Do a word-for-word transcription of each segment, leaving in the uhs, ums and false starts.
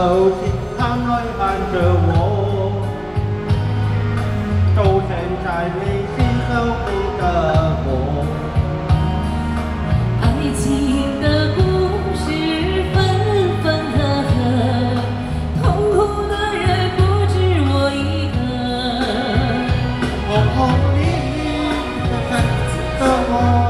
手心含泪含着我，周旋在你心后里的我。 爱情的故事分分合合，痛苦的人不止我一个。 红红绿绿的粉紫的我。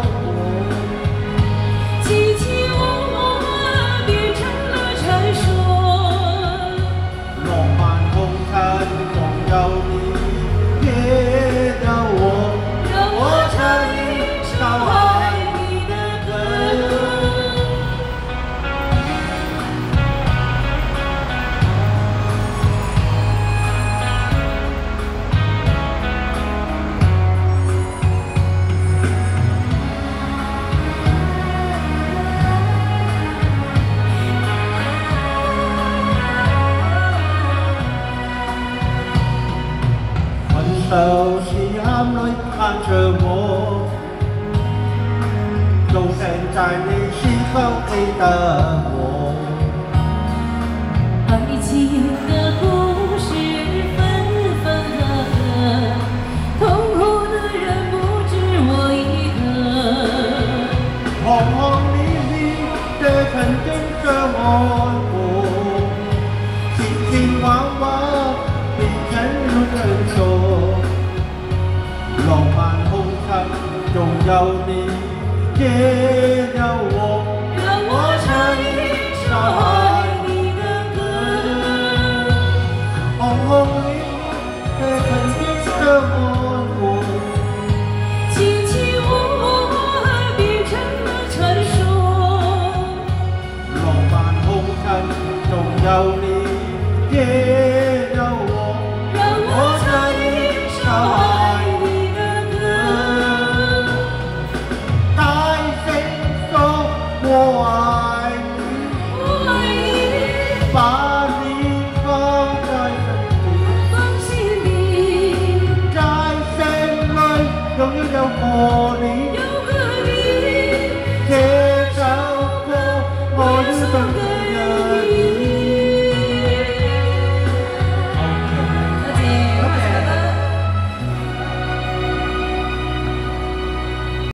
手心含泪含着我，周旋在你心后里的我。 爱情的故事分分合合，痛苦的人不止我一个。 红红绿绿的曾经的我我，情情往往变成如人说。 浪漫红尘中有你，也有我， 让我唱一首爱你的歌。 红红绿绿的曾经的我我， 卿卿我我变成了传说。 浪漫红尘中有你，也有我， 让我唱一首爱。 我爱你， 我爱你， 把你放在心底， 放心里， 在心里永遠有過你。